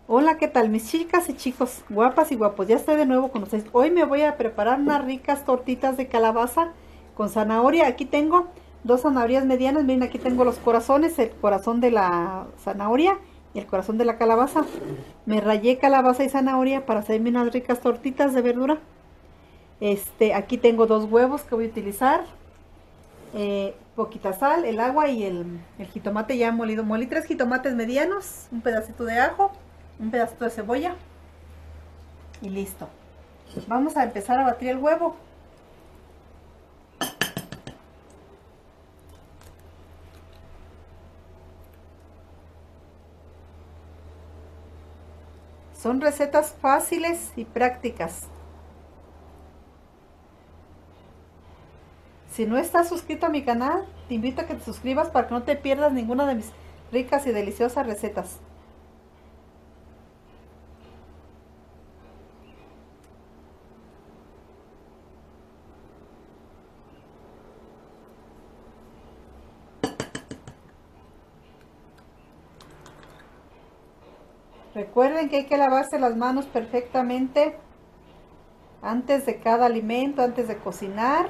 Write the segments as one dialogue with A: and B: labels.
A: Hola, ¿qué tal mis chicas y chicos, guapas y guapos? Ya estoy de nuevo con ustedes. Hoy me voy a preparar unas ricas tortitas de calabaza con zanahoria. Aquí tengo dos zanahorias medianas. Miren, aquí tengo los corazones, el corazón de la zanahoria y el corazón de la calabaza. Me rayé calabaza y zanahoria para hacerme unas ricas tortitas de verdura. Aquí tengo dos huevos que voy a utilizar, poquita sal, el agua y el jitomate ya molido. Molí tres jitomates medianos, un pedacito de ajo, un pedacito de cebolla y listo. Vamos a empezar a batir el huevo. Son recetas fáciles y prácticas. Si no estás suscrito a mi canal, te invito a que te suscribas para que no te pierdas ninguna de mis ricas y deliciosas recetas. Recuerden que hay que lavarse las manos perfectamente antes de cada alimento, antes de cocinar.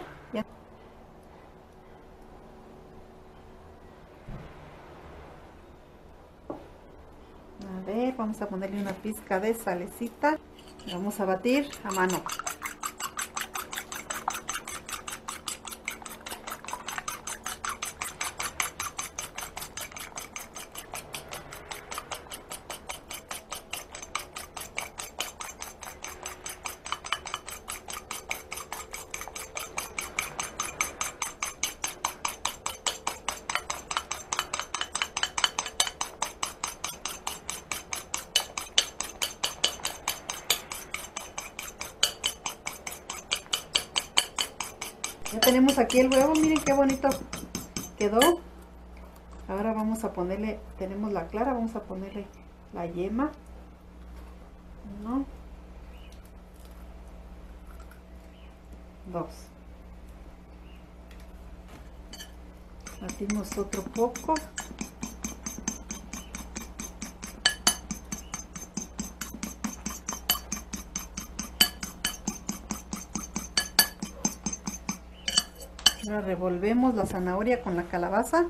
A: A ver, vamos a ponerle una pizca de salecita. Vamos a batir a mano. Ya tenemos aquí el huevo, miren qué bonito quedó. Ahora vamos a ponerle, tenemos la clara, vamos a ponerle la yema. Uno, dos. Batimos otro poco. Ahora revolvemos la zanahoria con la calabaza.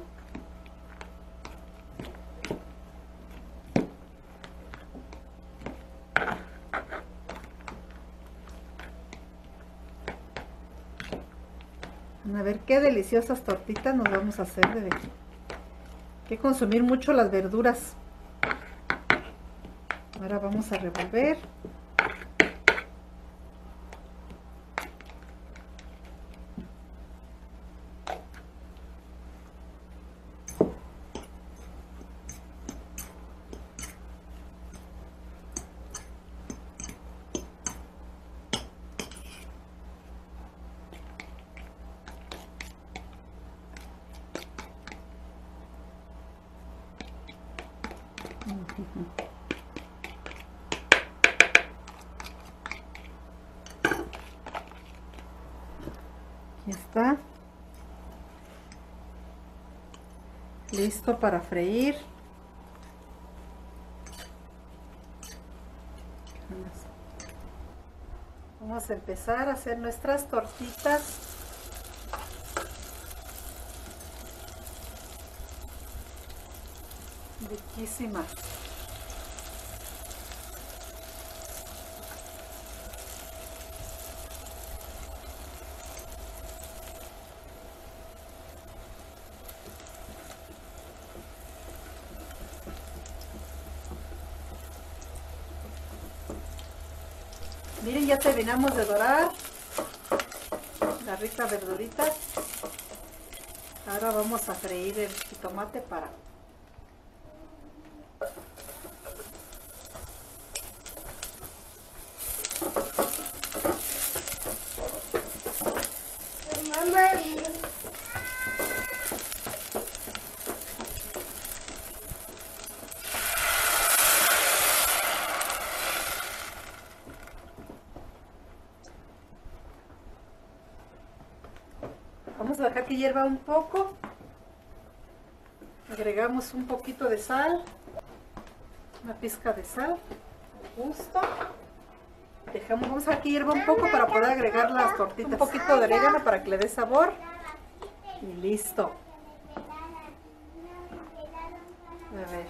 A: A ver qué deliciosas tortitas nos vamos a hacer. Hay que consumir mucho las verduras. Ahora vamos a revolver. Aquí está. Listo para freír. Vamos a empezar a hacer nuestras tortitas. Riquísimas. Miren, ya terminamos de dorar la rica verdurita. Ahora vamos a freír el jitomate para vamos a dejar que hierva un poco. Agregamos un poquito de sal. Una pizca de sal, al gusto. Vamos a dejar que hierva un poco para poder agregar las tortitas. Un poquito de orégano para que le dé sabor. Y listo. A ver.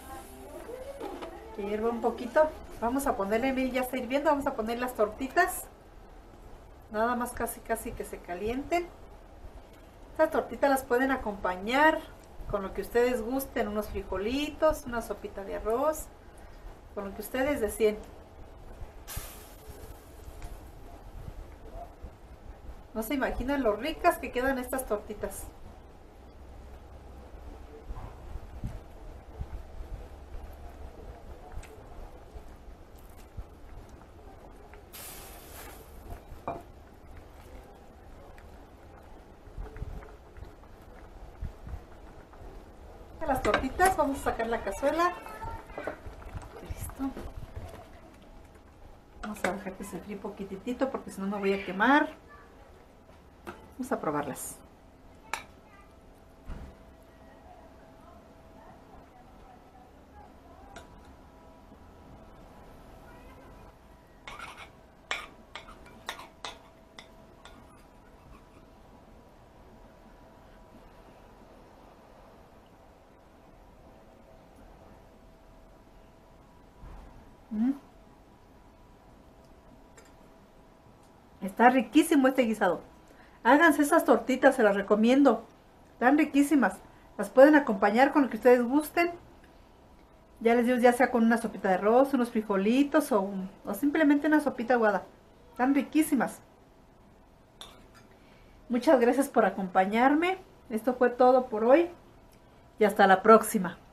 A: Que hierva un poquito. Vamos a ponerle, miren, ya está hirviendo. Vamos a poner las tortitas. Nada más casi que se calienten. Estas tortitas las pueden acompañar con lo que ustedes gusten. Unos frijolitos, una sopita de arroz. Con lo que ustedes deseen. No se imaginan lo ricas que quedan estas tortitas. Las tortitas, vamos a sacar la cazuela. Listo. Vamos a dejar que se fríe un poquitito porque si no me voy a quemar. Vamos a probarlas. Está riquísimo este guisado. Háganse esas tortitas, se las recomiendo. Están riquísimas. Las pueden acompañar con lo que ustedes gusten. Ya les digo, ya sea con una sopita de arroz, unos frijolitos o simplemente una sopita aguada. Están riquísimas. Muchas gracias por acompañarme. Esto fue todo por hoy. Y hasta la próxima.